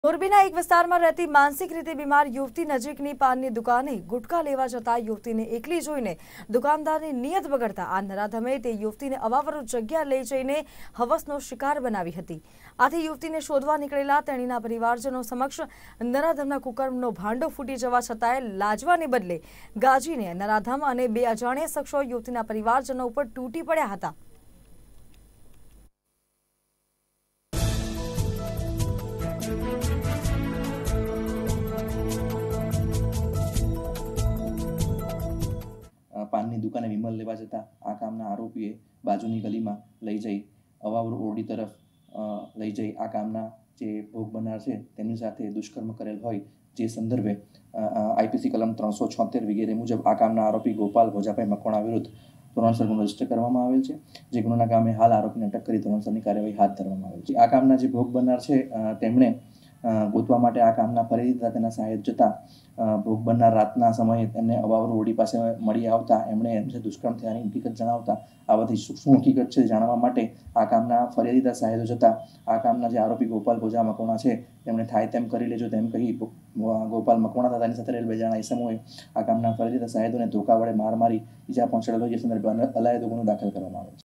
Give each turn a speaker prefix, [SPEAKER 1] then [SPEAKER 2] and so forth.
[SPEAKER 1] મોરબીના એક વિસ્તારમાં રહેતી માનસિક રીતે બીમાર યુવતી નજીકની પાનની દુકાને ગુટખા લેવા જતા યુવતીને એકલી જોઈને દુકાનદારની નિયત બગડતા આ નરાધમે તે યુવતીને અવાવરૂ જગ્યા લઈ જઈને હવસનો શિકાર બનાવી હતી। આથી યુવતીને શોધવા નીકળેલા તેણીના પરિવારજનો સમક્ષ નરાધમના કુકર્મનો ભાંડો ફૂટી જવા છતાંય લાજવાને બદલે ગાજીને નરાધમ અને બે અજાણ્યા શખ્સો યુવતીના પરિવારજનો ઉપર તૂટી પડ્યા હતા।
[SPEAKER 2] પાનની દુકાને વિમલ લેવા જતા આ કામના આરોપીએ બાજુની ગલીમાં લઈ જઈ અવાવરૂ ઓરડી તરફ લઈ જઈ આ કામના જે ભોગ બનનાર છે તેની સાથે દુષ્કર્મ કરેલ હોય જે સંદર્ભે આઈપીસી કલમ 376 વગેરે મુજબ આ કામના આરોપી ગોપાલ ભોજાભાઈ મકવાણા વિરુદ્ધ ધોરણસર ગુનો રજીસ્ટર કરવામાં આવેલ છે। જે ગુનાના કામે હાલ આરોપીને અટક કરી ધોરણસરની કાર્યવાહી હાથ ધરવામાં આવેલ છે। આ કામના જે ભોગ બનનાર છે તેમણે ગોતવા માટે આ કામના ફરીથી તેના સહાયક જતા ભોગ બનનાર રાતના સમયે તેમને અવાવરૂ ઓરડી પાસે મળી આવતા એમણે એમને દુષ્કર્મ થયાની હકીકત જણાવતા આ બધી શું હકીકત છે જાણવા માટે આ કામના ફરિયાદીના સહાયકો જતા આ કામના જે આરોપી ગોપાલ ભોજા મકવાણા છે તેમણે થાય તેમ કરી લેજો તેમ કહી ગોપાલ મકવાણા તથા તેની સાથે રહેલ બે જણા ઇસમોએ આ કામના ફરિયાદીના સહાયકોને ધોકા વડે માર મારી ઈજા પહોંચાડેલો જે સંદર્ભે અલાયદો ગુનો દાખલ કરવામાં આવ્યો છે।